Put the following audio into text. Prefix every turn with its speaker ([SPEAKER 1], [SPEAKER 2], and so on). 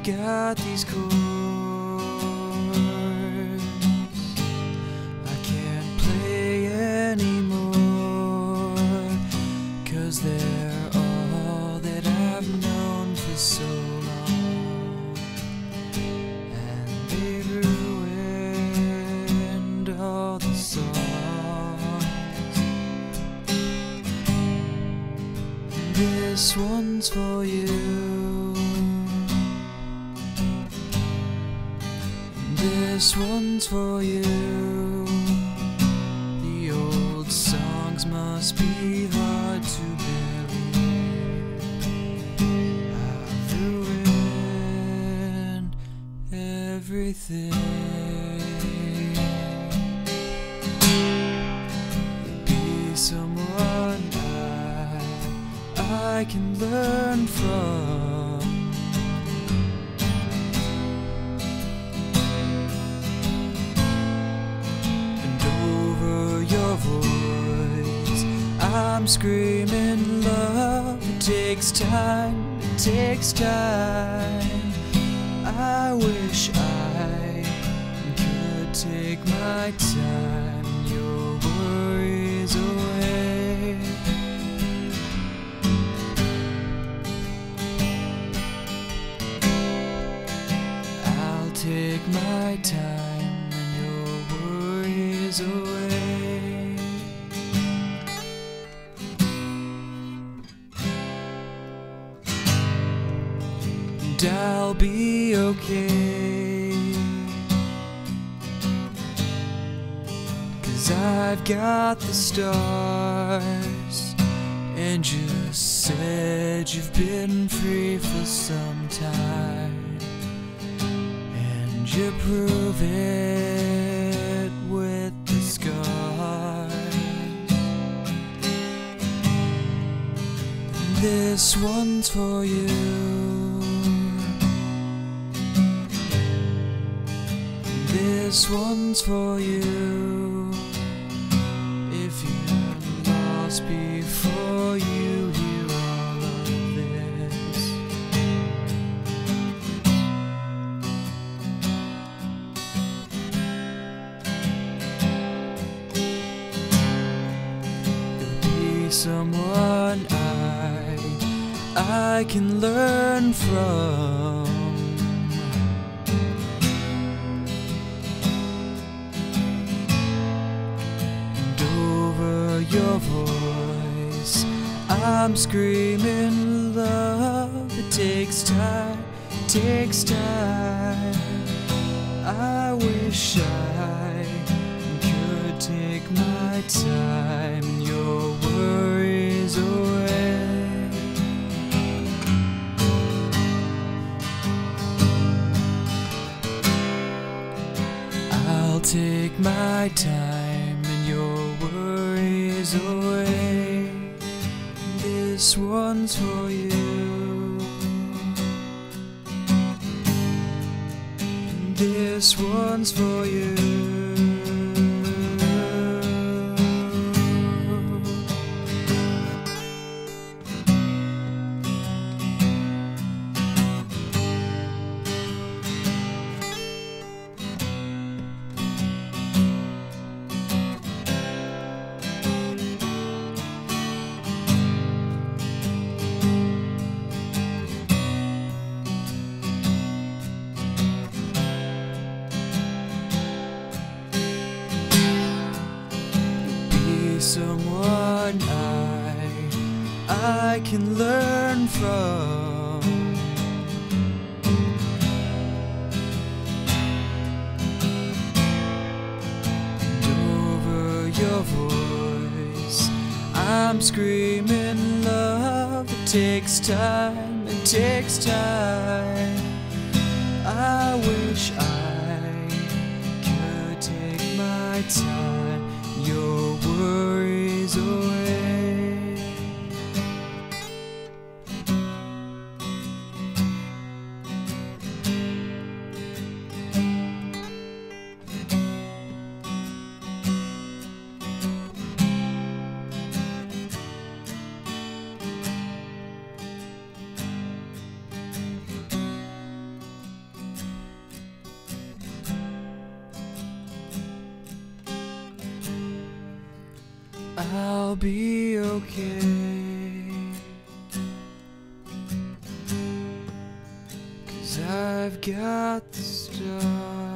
[SPEAKER 1] got these chords I can't play anymore, 'cause they're all that I've known for so long, and they've ruined all the songs. This one's for you. This one's for you. The old songs must be hard to believe. I've ruined everything. Be someone I can learn from. I'm screaming love, it takes time, it takes time. I wish I could take my time, your worries away. I'll take my time and your worries away. I'll be okay, 'cause I've got the stars, and you said you've been free for some time, and you prove it with the scars. This one's for you. This one's for you. If you're lost before you hear all of this, you'll be someone I can learn from. Your voice, I'm screaming love, it takes time, it takes time. I wish I could take my time and your worries away. I'll take my time and your worries away. This one's for you. This one's for you. Someone I can learn from. And over your voice, I'm screaming love, it takes time, it takes time. I wish I could take my time, your worries away. I'll be okay, 'cause I've got the stars.